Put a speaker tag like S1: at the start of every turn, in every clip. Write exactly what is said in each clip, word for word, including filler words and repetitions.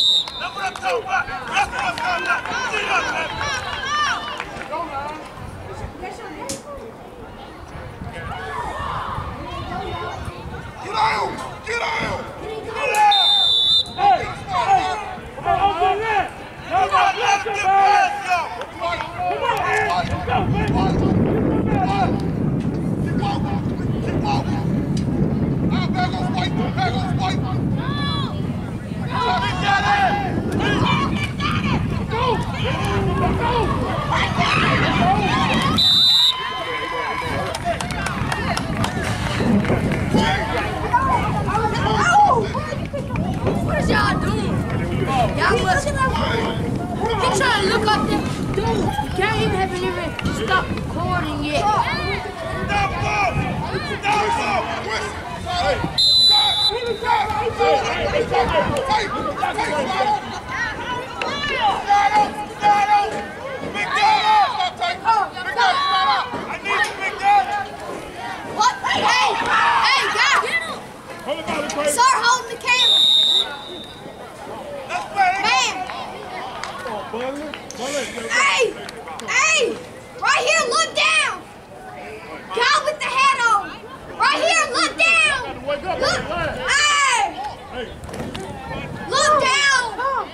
S1: What y'all doing? Y'all was he trying to look up there. Dude, can't even have even stop recording yet.
S2: Stop ball! Stop ball! Hey!
S1: What? Hey! Hey, guys! Start holding the camera! Man! Hey! Hey! Right here, look down! Guy with the hat on! Right here, look down! Look! Hey! Look down!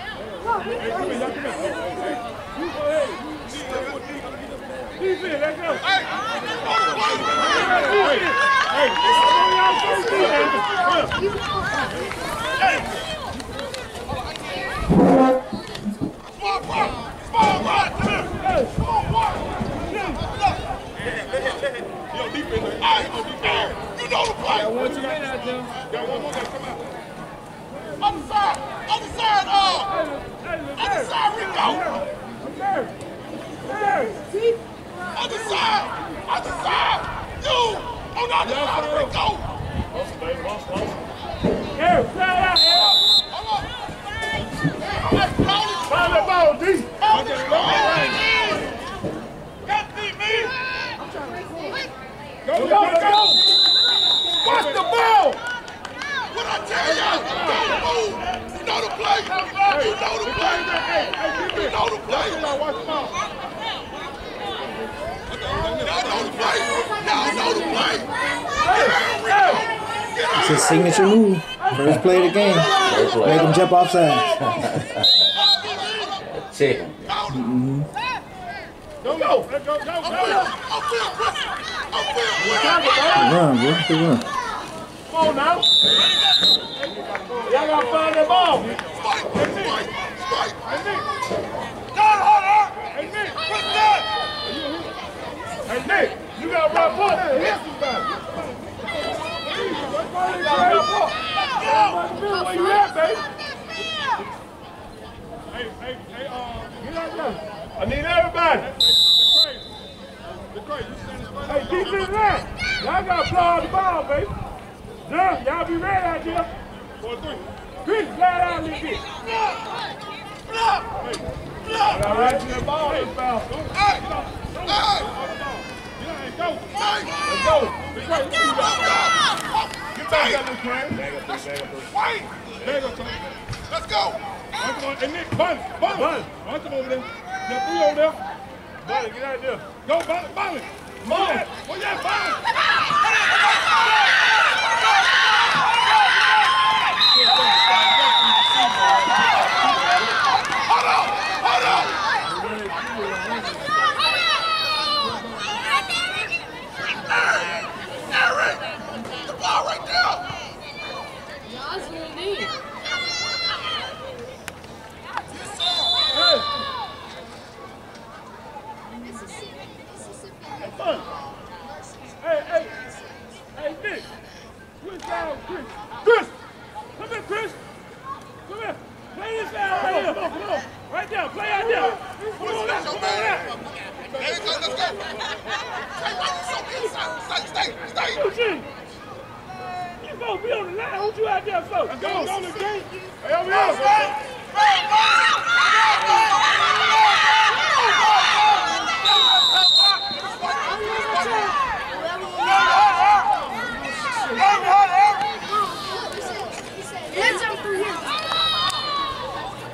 S2: Other side! Other side! Oh! Other side, Rico! Other side! Other side! You! On the other side, Rico!
S3: Here, play out here!
S2: Hold on!
S3: Find the ball, D!
S2: Got me, man!
S3: Go, go, go! Watch the ball!
S2: What I tell y'all? Don't move! You know the play! You know the play! You know the play!
S3: Watch the ball!
S2: Y'all know the play! Y'all know the play!
S4: It's his signature move. First play of the game. Make him jump off sides.
S5: Check.
S4: Mm-hmm.
S3: Go, go! Go, go, go!
S2: I'm feeling Chris! I'm feeling Chris!
S4: Good run, bro. Good run.
S3: Come on now! Y'all gotta find that ball!
S2: Spike! Spike! Spike!
S3: Hey, Nick!
S2: Down harder!
S3: Hey, Nick!
S2: What's that?
S3: Hey, Nick! You gotta run up! Yes, you got it! Where you at, baby? Hey, hey, hey, uh, get out there. I need everybody. The crate. Hey, keep it there. Y'all gotta play all the ball, baby. John, y'all be ready out there. Four, three. Chris, slide out a little bit.
S2: Block! Block!
S3: All right, to the ball, hey, foul.
S2: Hey! Hey!
S3: Go.
S2: Hey!
S3: Let's go. The crate.
S2: Let's go!
S3: Get back up, this crane.
S2: Wait!
S3: Bag up, son.
S2: Let's go!
S3: Watch him on, hey, Nick, Bunny, Bunny. Bunny. Watch him over there. There, three over there. Bunny, get out there. Go, Bunny, Bunny. Come on. Where you at, Bunny?
S2: Hold on! Hold on! Eric! The ball right there!
S1: Y'all zoomed in.
S3: Hey. Hey, Bunny. Hey, hey. Hey, Nick. Switch down, Chris. Chris! Come here, Chris. Come here. Play this down right here. Come on, come on. Right there. Play out there. Come on,
S2: That's your
S3: come on,
S2: man.
S3: there.
S2: There you go, let's go! Stay right inside, inside, stay, stay, stay!
S3: Eugene, you supposed to be on the line. What you out there for? Let's go, go, let's go. Hey, over here.
S1: Let's jump through here.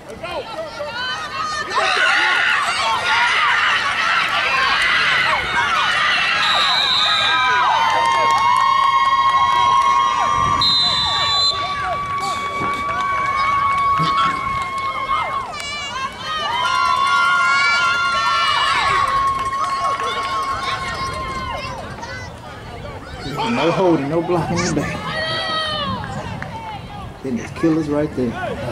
S3: Let's go.
S4: No holding, no blocking in the back. Then there's killers right there.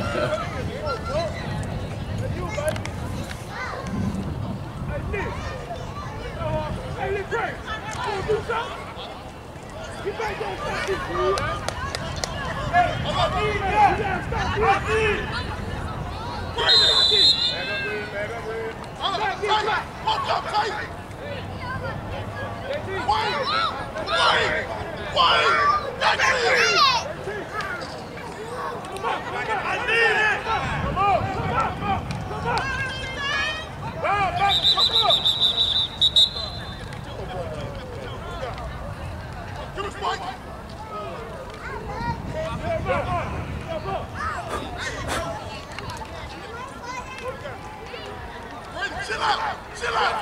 S2: Chill out! Chill out!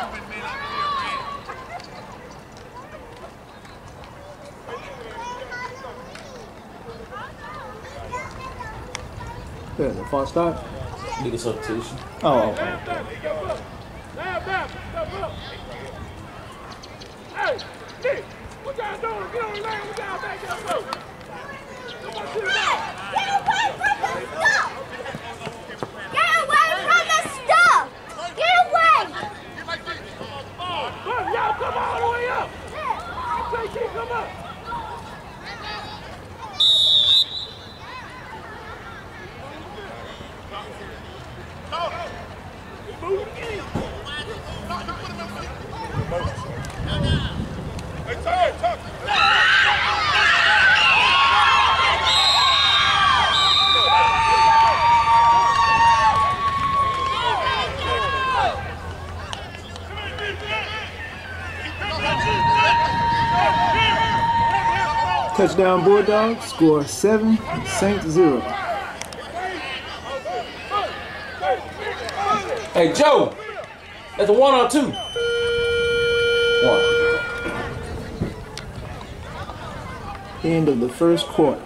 S4: Good, the false start.
S5: Legal substitution.
S4: Oh, okay.
S3: Hey, Nick, what y'all doing? Get on the lane, what y'all back up, bro? Come on, sit down.
S1: Get away from the stuff! Get away from the stuff! Get away!
S3: Look, y'all come all the way up. Say, keep come up. Move again. Hey, Ty, Tuck.
S4: Touchdown Bulldogs, score seven, Saints zero.
S5: Hey, Joe, that's a one or two? One.
S4: End of the first quarter.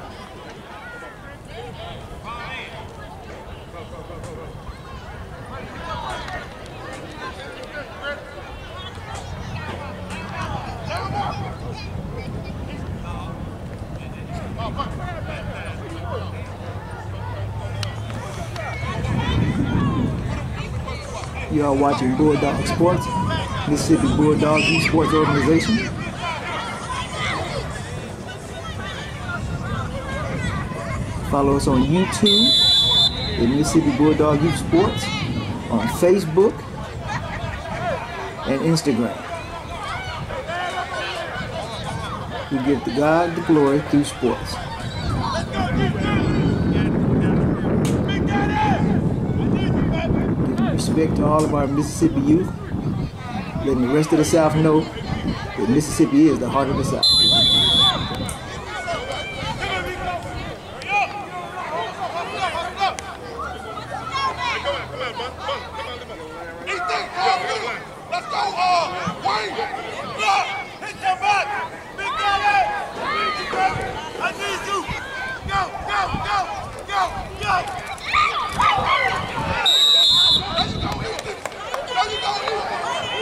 S4: You are watching Bulldog Sports, Mississippi Bulldogs Youth Sports Organization. Follow us on YouTube at Mississippi Bulldog Youth Sports, on Facebook and Instagram. We give to God the glory through sports. Giving respect to all of our Mississippi youth, letting the rest of the South know that Mississippi is the heart of the South.
S2: Let's go, uh, Wayne! Look! Hit your back! Big guy! I need you! Go, go, go, go, go! There you go, Ethan! There you go, Ethan!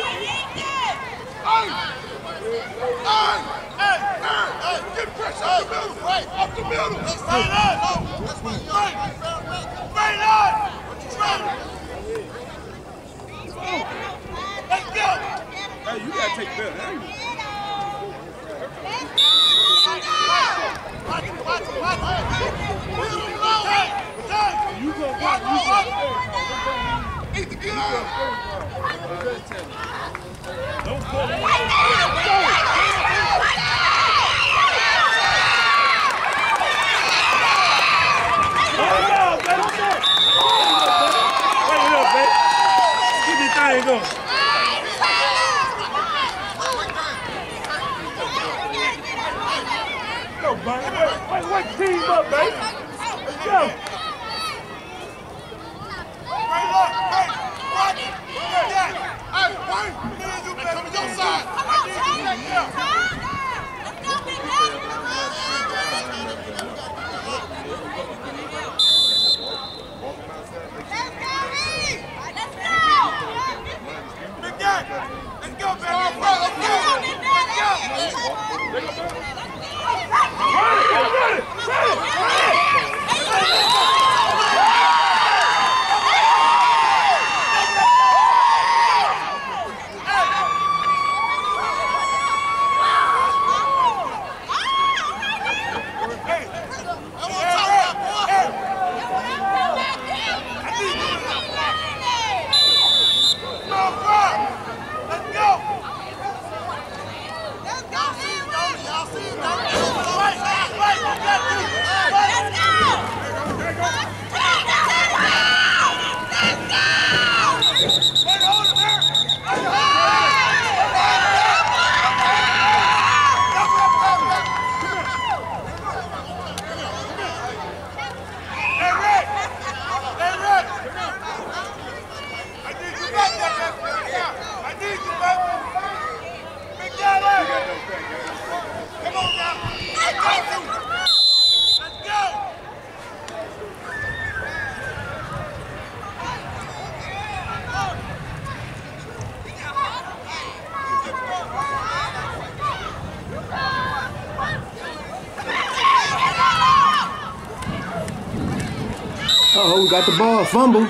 S2: Hey! Hey! Hey! Hey! Get pressure up the middle! Right! Up the middle! Straight on! Straight! Straight on! Straight! Let's go!
S3: Hey, you gotta take better. Hey.
S2: Watch it, watch it, watch it!
S3: You go back, you go back.
S2: Ethan, get out!
S3: Don't pull it. Go. Go, buddy. Wait, wait, wait, team up, baby. Let's go.
S4: Uh-oh, we got the ball. Fumble.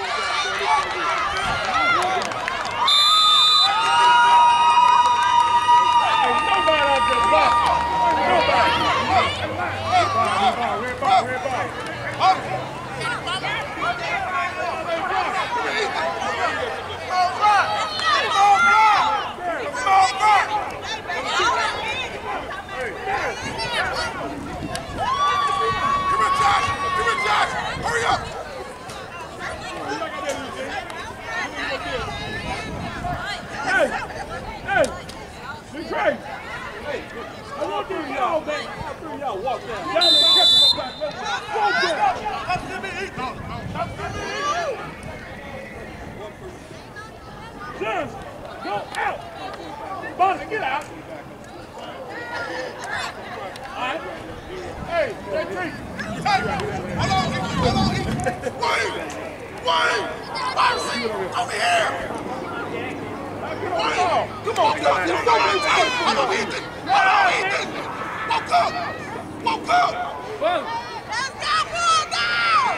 S2: Hurry up!
S3: Hey, hey, Big Craig. I want three of y'all, man. All three of y'all walk down. Y'all ain't catching no back. Walk down. That's the big eat. That's the big eat. Jones, go out. Bonnie, get out. All right. Hey, hey, three.
S2: Hey, hold on, hold on, wait, wait, Marcy, over here. Wait, come on, come on, come on, hold on, Ethan, hold on, Ethan, woke up, woke up.
S1: Let's go, bulldogs!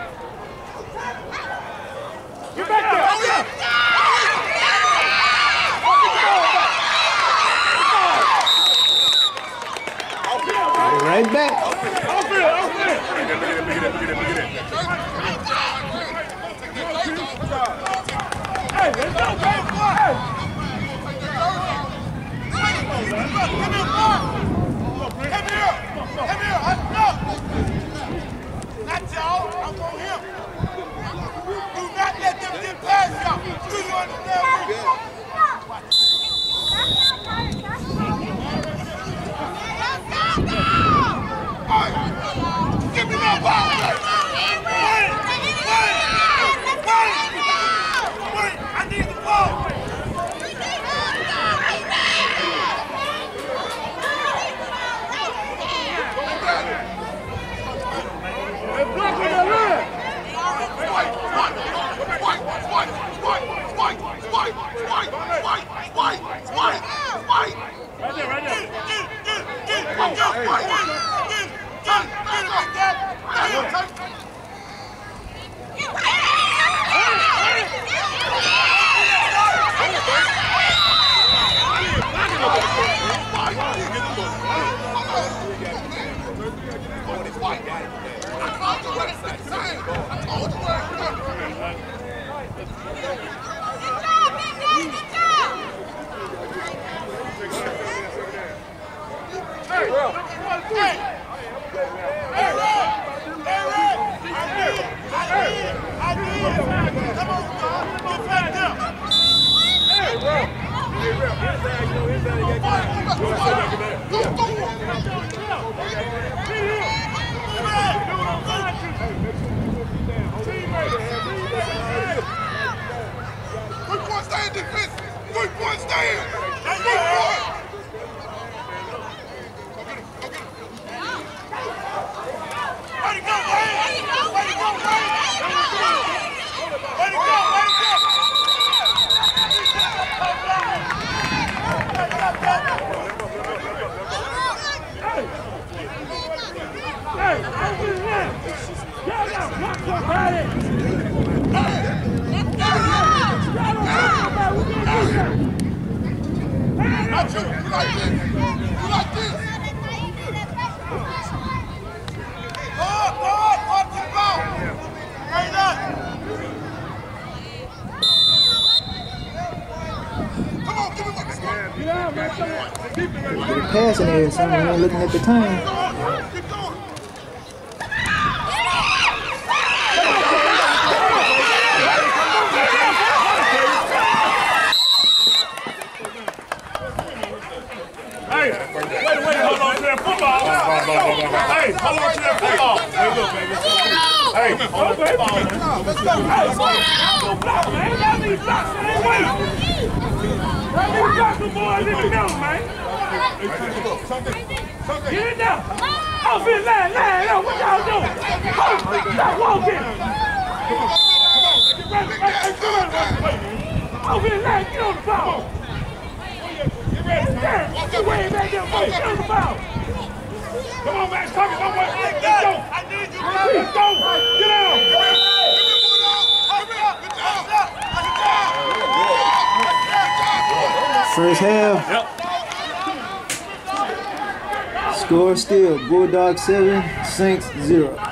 S3: Get back there.
S4: Right back.
S3: Hey, let's go, baby.
S2: Come here, come here, let's go. Not y'all, I'm on him. Do not let them get past y'all. Do you understand me? Give me that ball! Wait! Wait! Wait! Wait! I need the ball!
S3: Let's block with the line!
S2: White! White! White! White! White! White! White! White! White! White! White!
S3: Right there, right there.
S2: White! White!
S3: Teammate. Y'all got blocked somebody.
S1: Let's go!
S3: Y'all don't block somebody. We're going to do that.
S2: Not you. You like this. You like this. Go up, go up, go up to the ball. Right up. Come on, give me one.
S3: Get out, man. Come on. Keep it right
S4: Get a pass in there, son. We ain't looking at the time.
S2: Keep going.
S3: Hey, wait, wait, hold on to that football. Hey, hold on to that football. Hey, look, baby. Hey, hold on to that football, man.
S2: Let's go.
S3: Hey, go block, man. Y'all need blocks, man. Wait. Y'all need blocks, the boys in the middle, man. Get it down. Offense line, line up. What y'all doing? Oh, stop walking. Offense line, get on the ball. Get ready, man. Get way back there, boy. Get on the ball. Come on, Max. Come on, don't wait. Let's go.
S2: I need you.
S3: Let's go. Get out.
S4: First half.
S3: Yep.
S4: Score still. Bulldogs seven, Saints zero.